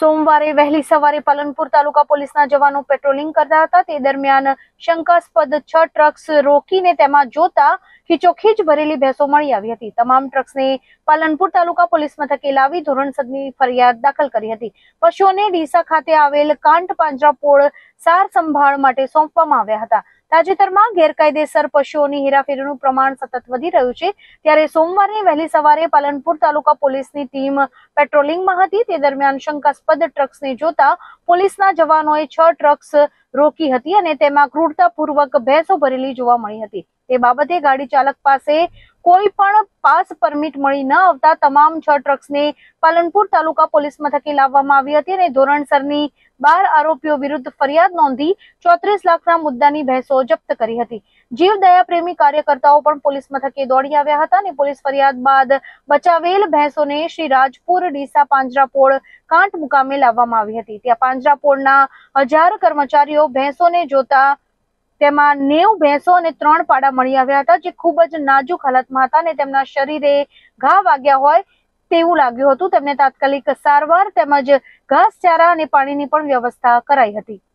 સોમવારે વહેલી સવારે પાલનપુર તાલુકા પોલીસના જવાનો પેટ્રોલિંગ કરતા હતા તે દરમિયાન શંકાસ્પદ 6 ટ્રક્સ રોકીને તેમાં જોતા ખીચોખીચ ભરેલી ભેંસો મળી આવી હતી। તમામ ટ્રક્સને પાલનપુર તાલુકા પોલીસ મથકે લાવી ધોરણસરની ફરિયાદ દાખલ કરી હતી। પશુઓને ડીસા ખાતે આવેલ કાંટ પાંજરાપોળ સાર સંભાળ માટે સોંપવામાં આવ્યા હતા। તાજેતરમાં ગેરકાયદેસર પશુઓની હેરાફેરીનું પ્રમાણ સતત વધી રહ્યું છે, ત્યારે સોમવારની વહેલી સવારે પાલનપુર તાલુકા પોલીસની ટીમ પેટ્રોલિંગમાં હતી તે દરમિયાન શંકાસ્પદ ટ્રક્સને જોતા પોલીસના જવાનોએ 6 ટ્રક્સ રોકી હતી અને તેમાં ક્રૂરતાપૂર્વક ભેંસો ભરેલી જોવા મળી હતી। તે બાબતે ગાડી ચાલક પાસે કોઈ પણ પાસ પરમિટ મળી ન આવતા તમામ 6 ટ્રક્સને પાલનપુર તાલુકા પોલીસ મથકે લાવવામાં આવી હતી અને ધોરણસરની 12 આરોપીઓ વિરુદ્ધ ફરિયાદ નોંધી 34 લાખના મુદ્દાની ભેંસો જપ્ત કરી હતી। જીવદયા પ્રેમી કાર્યકર્તાઓ પણ પોલીસ મથકે દોડી આવ્યા હતા અને પોલીસ ફરિયાદ બાદ બચાવેલ ભેંસોને શ્રી રાજપુર ડીસા પાંજરાપોળ કાંટ મુકામે લાવવામાં આવી હતી। ત્યાં પાંજરાપોળના 1000 કર્મચારીઓ ભેંસોને જોતા તેમાં 90 ભેંસો અને 3 પાડા મળી આવ્યા હતા, જે ખૂબ જ નાજુક હાલતમાં હતા અને તેમના શરીરે ઘા વાગ્યા હોય તેવું લાગ્યું હતું। તેમને તાત્કાલિક સારવાર તેમજ ઘાસચારા અને પાણીની પણ વ્યવસ્થા કરાઈ હતી।